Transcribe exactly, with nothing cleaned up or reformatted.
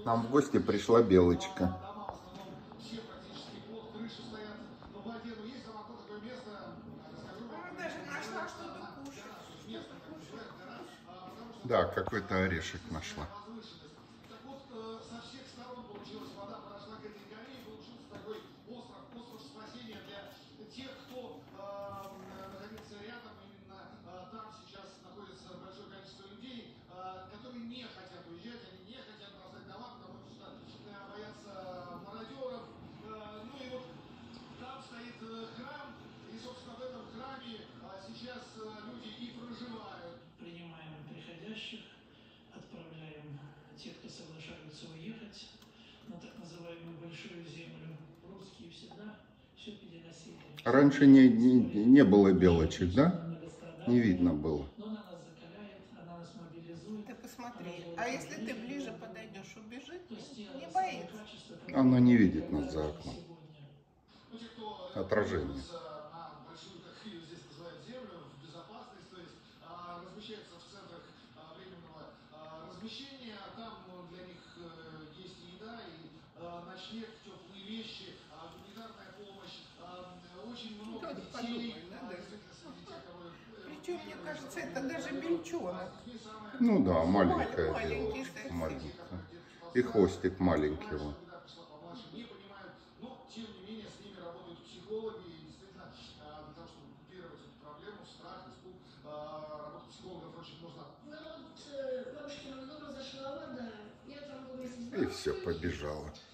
Нам в гости пришла белочка. Да, какой-то орешек нашла. Отправляем тех, кто соглашаются уехать на так называемую большую землю. Русские всегда все переносили. Раньше не, не, не было белочек, да? Не видно было. Но она нас закаляет, она нас мобилизует. Ты посмотри, а если ты ближе подойдешь, убежит? Не боится. Она не видит нас за окном. Отражение. Размещается в центрах временного размещения, там для них есть и еда, и ночлег, теплые вещи, гуманитарная помощь, очень много детей. Причем, мне кажется, это даже бельчонок. Ну да, маленькая Маленький, белочка, маленькая. И хвостик маленький вот. Но, тем не менее, с ними работают психологи, и действительно, для того, чтобы купировать эту проблему, страх, испуг, работу психологов очень нужна. И все, побежала.